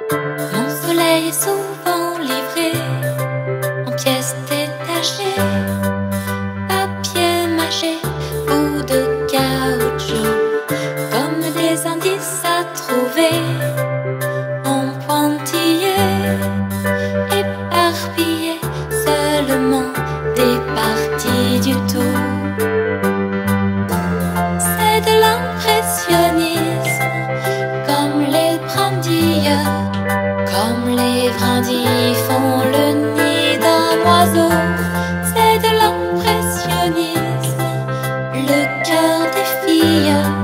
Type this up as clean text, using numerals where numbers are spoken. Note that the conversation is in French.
Mon soleil est souvent livré en pièces détachées, papier mâché ou de caoutchouc, comme des indices à trouver en pointillés, éparpillés, seulement des parties du tout. C'est de l'impressionnisme, comme les brindilles, comme les brindilles font le nid d'un oiseau. C'est de l'impressionnisme, le cœur des filles.